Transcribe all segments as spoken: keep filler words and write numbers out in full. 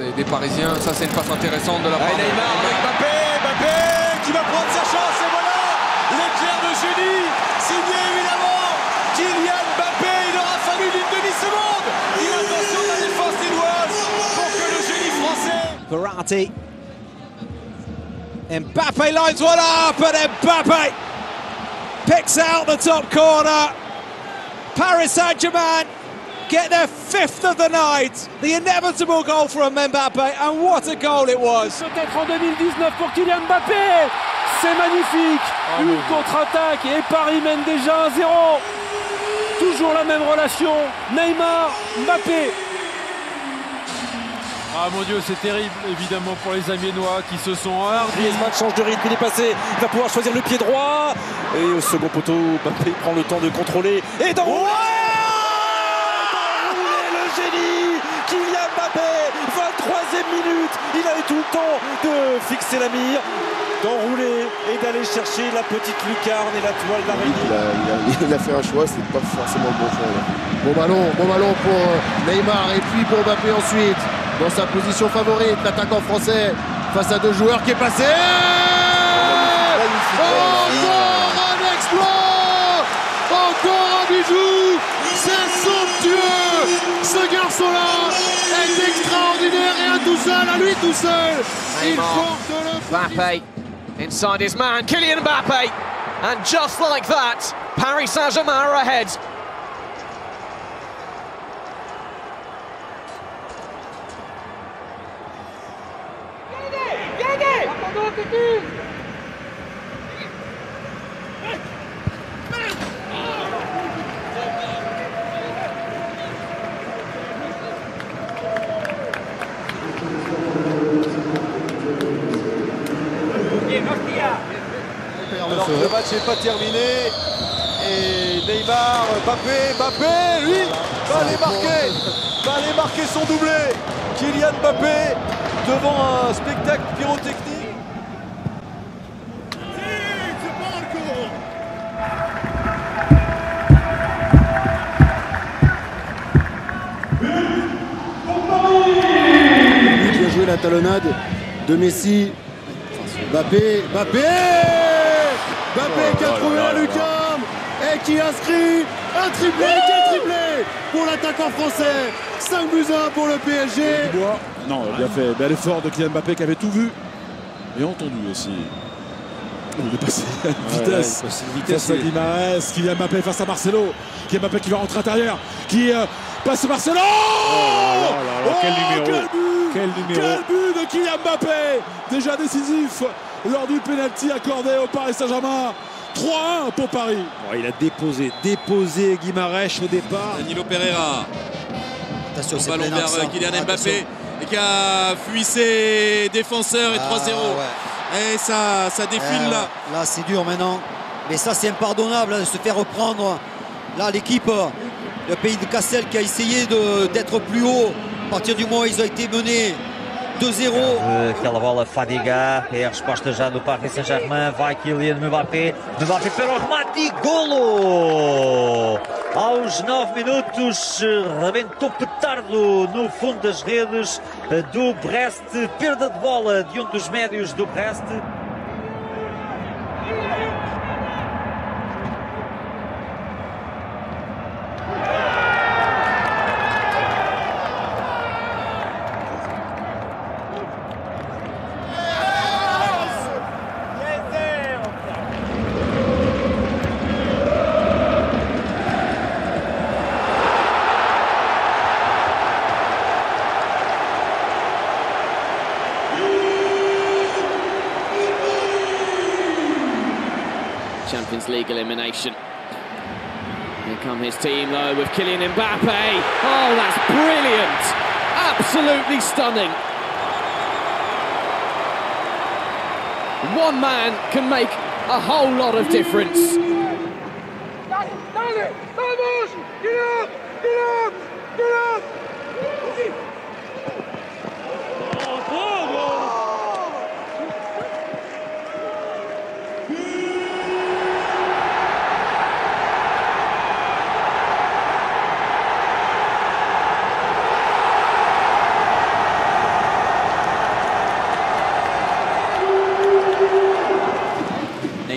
des, des Parisiens. Ça, c'est une passe intéressante de la part ah, de Neymar avec Mbappé, Mbappé qui va prendre sa chance et voilà l'éclair de génie signé évidemment Kylian Mbappé. Il aura fallu une demi-seconde. Il a attention de la défense lilloise pour que le génie français. Verratti. Mbappé lines one up and Mbappé picks out the top corner. Paris Saint-Germain get their fifth of the night. The inevitable goal from Mbappé, and what a goal it was. Peut-être en deux mille dix-neuf pour Kylian Mbappé. C'est magnifique. Oh, une contre-attaque et Paris mène déjà un zéro. Toujours la même relation. Neymar, Mbappé. Ah mon Dieu, c'est terrible évidemment pour les Amiénois qui se sont hardis. Griezmann change de rythme, il est passé, il va pouvoir choisir le pied droit. Et au second poteau, Mbappé prend le temps de contrôler et d'enrouler. D'enrouler le génie Kylian Mbappé, vingt-troisième minute. Il a eu tout le temps de fixer la mire, d'enrouler et d'aller chercher la petite lucarne et la toile d'araignée. Il, il, il a fait un choix, c'est pas forcément le bon choix. Là. Bon ballon, bon ballon pour Neymar et puis pour Mbappé ensuite. Dans sa position favorite, l'attaquant français face à deux joueurs qui est passé. Encore un exploit, encore un bijou. C'est somptueux. Ce garçon-là est extraordinaire et à tout seul, à lui tout seul, il porte le. Mbappé inside his man, Kylian Mbappé, and just like that, Paris Saint-Germain are ahead. Alors que le match n'est pas terminé et Neymar, Mbappé, Mbappé, lui, va aller marquer, va aller marquer son doublé. Kylian Mbappé devant un spectacle pyrotechnique. Lui qui a joué la talonnade de Messi. Mbappé, Mbappé Mbappé qui a trouvé la lucarne et qui inscrit un triplé, qui est triplé pour l'attaquant français. cinq buts à un pour le P S G. Non, bien fait. Bel effort de Kylian Mbappé qui avait tout vu et entendu aussi. Il est passé à une ouais, vitesse. Ouais, une vitesse face à Guimarães. Kylian Mbappé face à Marcelo. Kylian Mbappé qui va rentrer intérieur. Qui euh, passe Marcelo. Oh là là là là, quel oh, numéro. Quel but, quel numéro. Quel but de Kylian Mbappé. Déjà décisif lors du pénalty accordé au Paris Saint-Germain. trois un pour Paris. Oh, il a déposé, déposé Guimarães au départ. Danilo Pereira. Attention, c'est ballon vers hein. Kylian Mbappé. Attention. Et qui a fui ses défenseurs et ah, trois zéro. Ouais. Et ça, ça défile euh, là. Là, c'est dur maintenant. Mais ça, c'est impardonnable de se faire reprendre. Là, l'équipe, le pays de Cassel qui a essayé d'être plus haut. À partir du moment où ils ont été menés deux zéro. Aquela bola Fadiga, é a resposta já do Paris Saint-Germain. Vai Kylian Mbappé. Mbappé para o remate e golo! Aos nove minutos, rebentou petardo no fundo das redes do Brest. Perda de bola de um dos médios do Brest. Champions League elimination. Here come his team though with Kylian Mbappé. Oh, that's brilliant! Absolutely stunning. One man can make a whole lot of difference.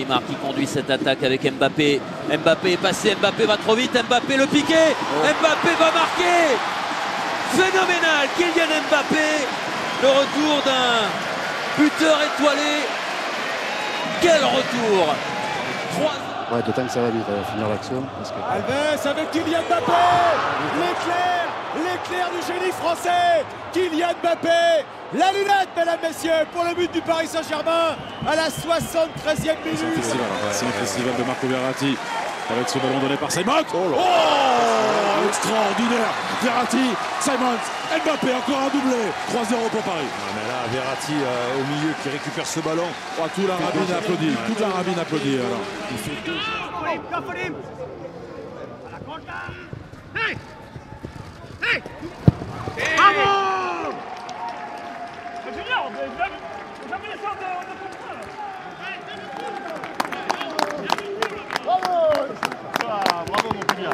Neymar qui conduit cette attaque avec Mbappé. Mbappé est passé, Mbappé va trop vite, Mbappé le piqué, Mbappé va marquer. Phénoménal, Kylian Mbappé, le retour d'un buteur étoilé. Quel retour! Ouais, d'autant que ça va vite, on va finir l'action. Parce que... Alves avec Kylian Mbappé, l'éclair, l'éclair du génie français, Kylian Mbappé, la lunette, mesdames, messieurs, pour le but du Paris Saint-Germain à la soixante-treizième minute. C'est un festival, c'est un festival de Marco Verratti avec ce ballon donné par Simons. Oh, oh extraordinaire, Verratti, Simons, Mbappé, encore un doublé, trois zéro pour Paris. Ah, mais là, Verratti euh, au milieu qui récupère ce ballon. Oh, toute la rabine applaudit, toute la rabine applaudit. Alors. Il fait deux... Bravo mon Kylian.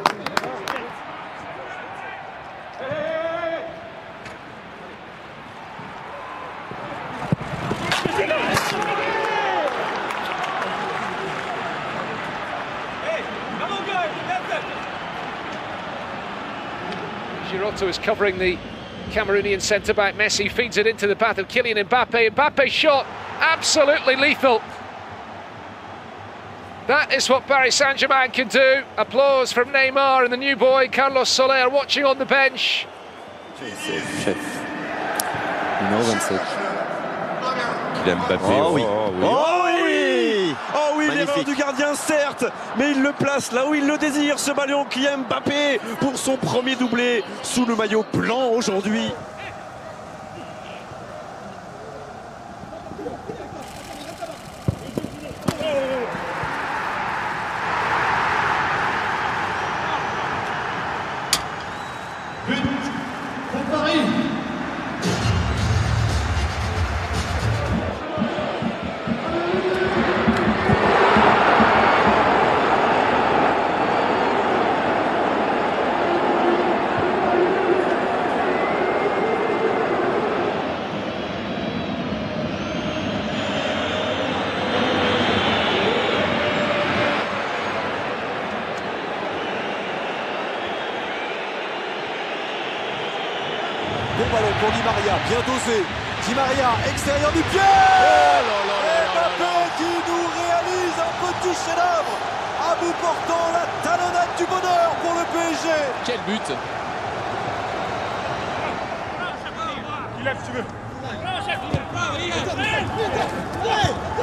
Giroto is covering the Cameroonian centre-back. Messi feeds it into the path of Kylian Mbappe. Mbappe's shot, absolutely lethal. That is what Paris Saint-Germain can do. Applause from Neymar and the new boy, Carlos Soler, watching on the bench. Chef. Numéro vingt-sept. Kylian Mbappé. Oh oui. Oh oui. Oh oui. Oh oui, Magnifique. l'erreur du gardien, certes, mais il le place là où il le désire, ce ballon. Kylian Mbappé pour son premier doublé sous le maillot blanc aujourd'hui. Bon ballon pour Di Maria, bien dosé. Di Maria, extérieur du pied. Et Mbappé qui nous réalise un petit chef-d'œuvre à bout portant, la talonnade du bonheur pour le P S G. Quel but! Il lève, tu veux.